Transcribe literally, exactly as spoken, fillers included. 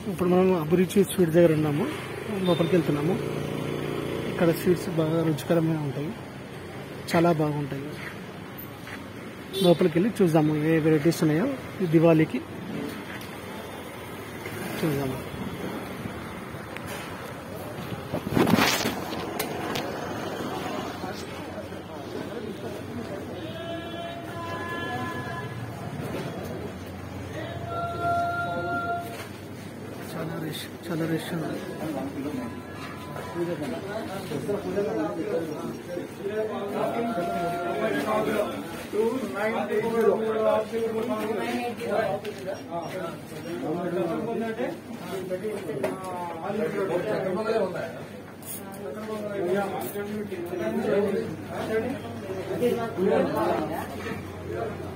ఇప్పుడు మనం అభిరుచి స్వీట్ దగ్గర ఉన్నాము, లోపలికి వెళ్తున్నాము. ఇక్కడ స్వీట్స్ బాగా రుచికరమైన ఉంటాయి, చాలా బాగుంటాయి. లోపలికి వెళ్ళి చూద్దాము ఏ వెరైటీస్ ఉన్నాయో ఈ దివాళీకి చూద్దాము. చాలా రష్ చాలా రష్ ఉంది. Yeah.